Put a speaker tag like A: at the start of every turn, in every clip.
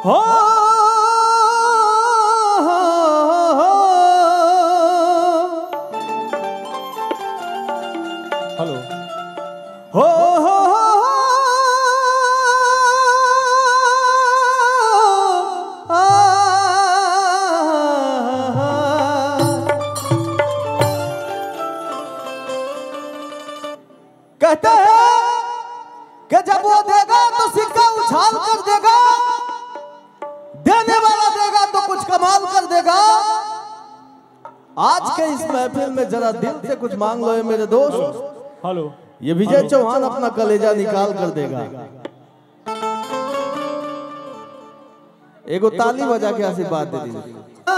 A: हो हेलो हो कहते हैं कि जब वो देगा तो सिक्का उछाल कर देगा, देने वाला देगा तो कुछ कमाल कर देगा। आज के इस महफिल में जरा दिल से कुछ मांग लो मेरे दोस्त। हेलो ये विजय चौहान अपना कलेजा निकाल कर देगा। एगो ताली बजा के आशीर्वाद दे दीजिए।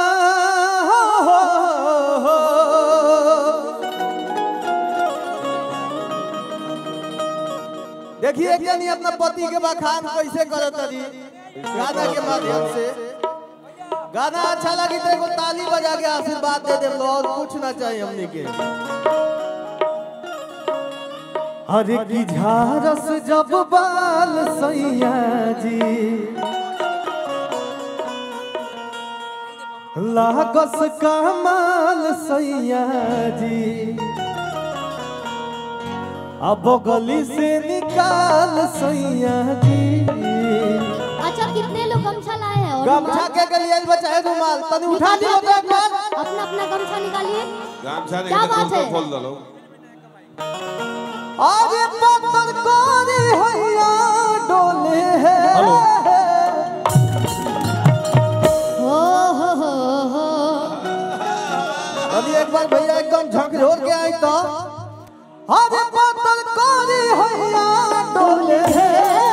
A: देखिए यानी अपना पति के बखान कैसे करता जी गाना के माध्यम से। गाना अच्छा लगी तो ताली बजा के आशीर्वाद दे दे, और कुछ ना चाहिए हमने के। हरे की झारस जब बाल सैया जी, लागस कमाल सैया जी, अब गली से निकाल सैया जी।
B: अच्छा कितने लोग गमछा लाए हैं?
A: गमछा के गलियां बचाए रुमाल तनी उठा दियो तो एक बार
B: अपना अपना गमछा निकालिए।
C: गमछा
B: क्या बात है?
C: खोल दो।
A: आगे पत्थर कोरी हैया डोले है।
B: हो
A: अभी एक बार भैया एकदम झकझोर के आई तो आगे पत्थर कोरी हैया डोले है।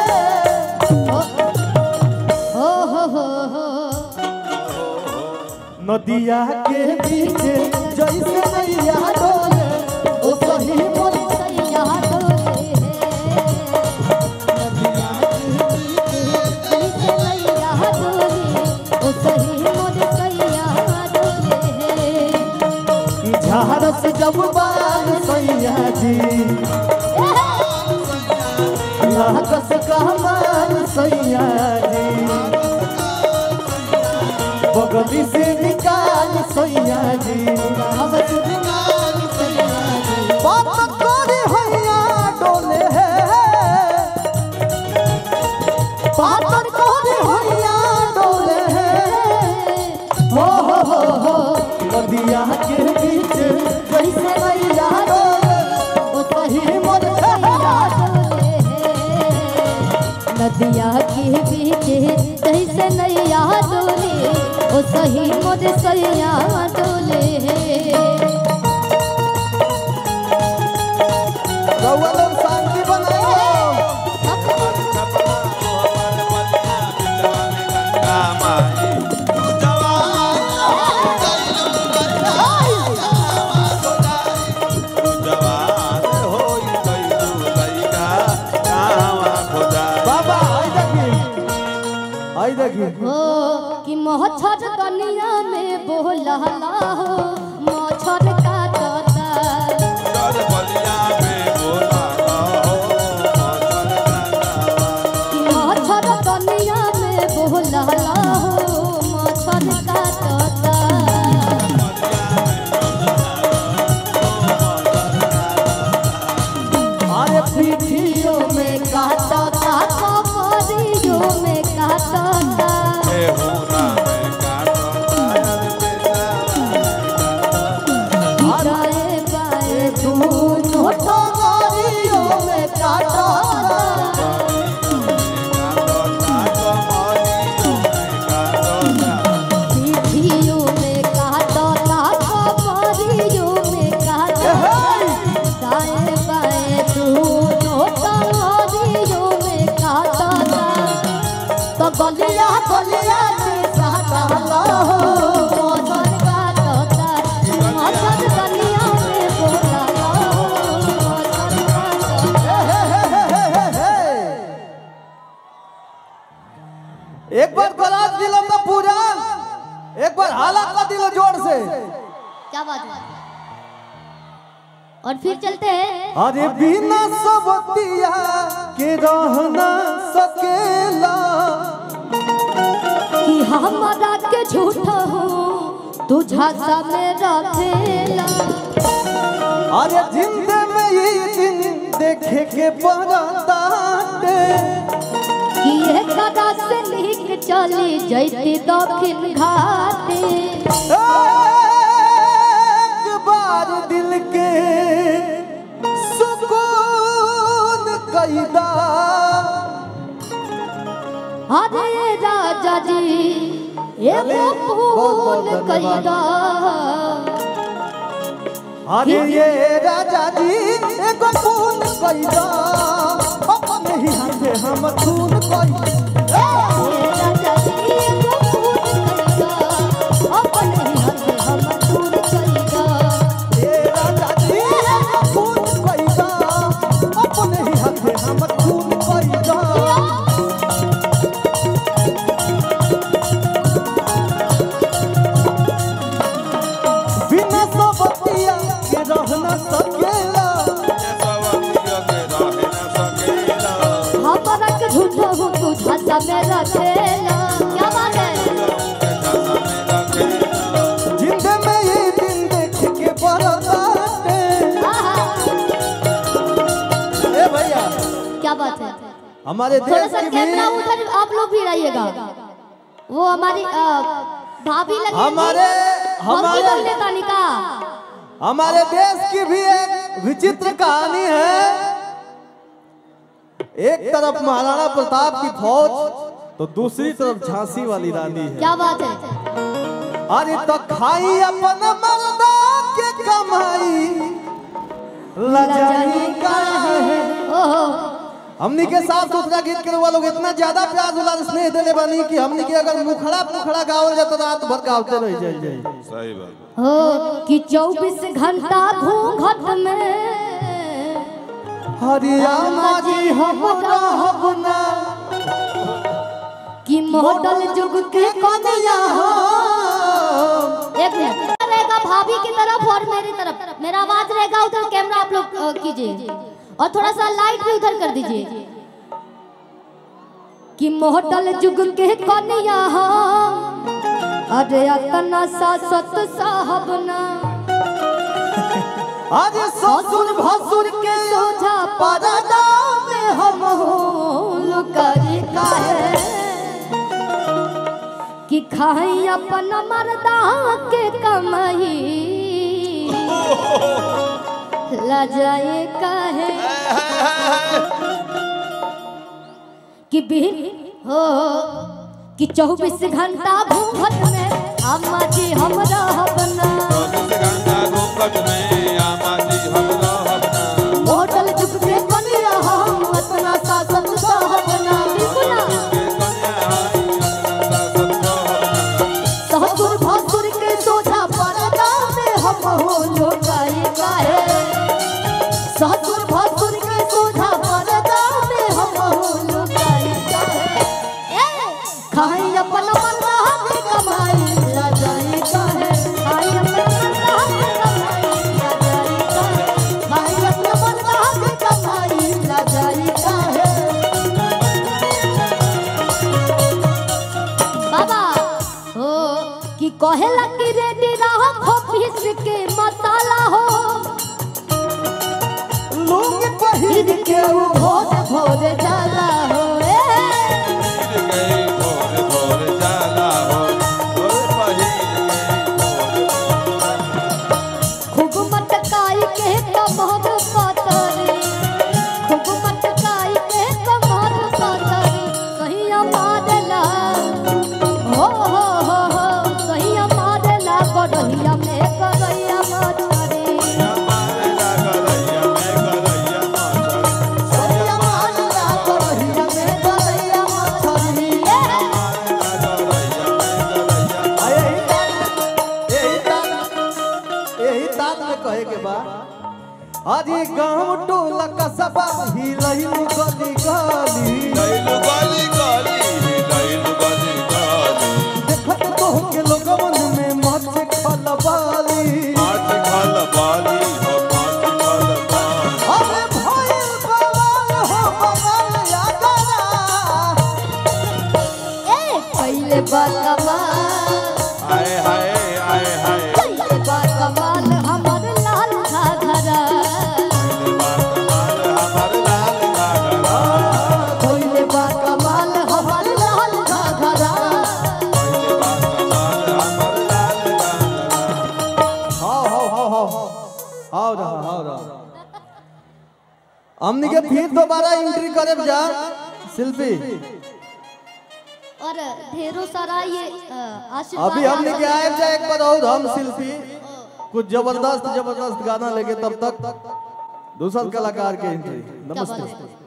A: नदिया के बीच जैसे नैया डोले ओ सही मोर
B: सैया डोले है। नदिया के बीच जैसे नैया डोले ओ सही मोर सैया डोले है।
A: झारस जब बाल सैया जी, लागस कमाल सैया जी, बगली से निकाल सैया जी,
B: आवत निकाल सैया जी।
A: बात कोरी हैया डोले है, बात कोरी हैया डोले है। हो नदिया के बीच जैसे नैया डोले
B: ओ सही मोर सैया डोले है। नदिया के बीच जैसे नैया डोले ओ सही मोर सैया डोले है।
A: रउआ लोग शांति बनाओ। बाबा आई देखिए
B: हो कि मच्छर कनिया में बोला हो मच्छर काटता। कि मच्छर कनिया में बोला हो मच्छर काटता।
A: अरे पीठियों
B: में काटता कमरियों में काटता। दाएं बाएं दोनों टंगरियों में काटता। पीठियों में काटता कमरियों में काटता। दाएं बाएं दोनों टंगरियों में काटता। तो गलिया गलिया में काटता हो मच्छर काटता। मच्छर गलिया में बोला हो मच्छर काटता।
A: एक बार गलास दिलो तो पूरा, एक बार हाला का दिलो जोर से।
B: क्या बात है? और फिर चलते हैं।
A: अरे बिना सबतिया के रह ना सकेला,
B: हमारा के झूठा हूँ तू झांसा में रखेला।
A: अरे जिंदे में ये दिन देखे के पड़ता
B: कि एक कदा से लिख चली जैती दक्षिण घाटे।
A: एक बार दिल के सुकून कैदा।
B: अरे राजा जी एगो फूल कैदा।
A: अरे ये राजा जी एगो फूल कैदा। अपने ही हाथे हम खून कैदा।
B: राजा जी एगो फूल कैदा। अपने ही हाथे हम खून कैदा।
A: ये राजा जी एगो फूल कैदा। अपने ही हाथे हम खून कैदा। बिना सबतिया के रह न सकेला।
B: हमारा के झूठा हूँ तू झांसा में रखेला। क्या बात है?
A: जिंदे में ये दिन देख के पड़ता ए भैया।
B: क्या बात है?
A: हमारे
B: थोड़ा
A: देश
B: सा
A: की
B: कैमरा
A: भी
B: उधर आप लोग भी रहिएगा। वो हमारी भाभी लगी
A: हमारे
B: तानिका।
A: हमारे देश की भी एक विचित्र कहानी है। एक तरफ महाराणा प्रताप की फौज तो दूसरी तरफ झांसी वाली रानी है।
B: क्या बात है?
A: अरे तो खाई अपन मर्दा के कमाई लजाई का है।
B: ओहो
A: हमनी के साफ सुथरा गीत के लोग इतना ज्यादा प्यार दुलार स्नेह देले बानी कि हमनी के अगर मुखड़ा गावल जाता रात भर गावते रह जाए।
C: सही बात
B: हो कि 24 घंटा घूंघट में
A: हरियाणा जी हम रहबना
B: कि मॉडल जुग के कन्या हो। एक मिनट रहेगा भाभी की तरफ और मेरी तरफ। मेरा आवाज रहेगा उधर। कैमरा आप लोग कीजिए और थोड़ा सा लाइट भी उधर कर दीजिए। कि मॉडल जुग के कन्या हो। अरे अतना सासत साहब ना।
A: आज ससुर भसुर के
B: सोझा
A: पर्दा में हम
B: लुकारी काहे कि खाई अपन मर्दा के कमाई लजाए काहे कि बिन हो कि 24 घंटा घूंघट में अम्मा जी हम रहबना। होटल जुग के कन्या हम अपना सासत साहबना। ससुर भसुर के सोझा पर्दा में हम हो लुकाई काहे। ससुर भसुर के सोझा पर्दा में हम हो लुकाई काहे। खाई अपन मर्दा के कमाई लजाई काहे। खाई अपन मर्दा के कमाई लजाई काहे। खाई अपन मर्दा के कमाई लजाई काहे। बाबा हो कि कहेला कि रेडी रहो ऑफिस के मसाला हो।
A: लोग पहिर के
B: वो भोर भोर जाला हो। खूब मटकाई के कमर पतरी। खूब मटकाई के कमर पतरी। कहिया मारला हो कहिया मारला करहिया में करहिया मछरी। कहिया मारला करहिया में करहिया मछरी।
A: यही तात में कहे के बा। अरे गाँव टोला कस्बा हिलैलु गली गली। देखत तो के लोगवन में मच खलबाली। अरे भइल बवाल हो बवाल यादरा।
B: पहले कोइले बा कमाल
C: हाय हाय हाय हाय
B: कोइले बा कमाल हमर लाल घाघरा कोइले बा कमाल हमर लाल घाघरा
A: हमनी के फिर दोबारा एंट्री करे जा शिल्पी।
B: और ढेरों सारा ये आशीर्वाद
A: अभी हमने के आए जाए एक बार और हम शिल्पी कुछ जबरदस्त गाना लेके तब तक दूसरा कलाकार के एंट्री। नमस्ते।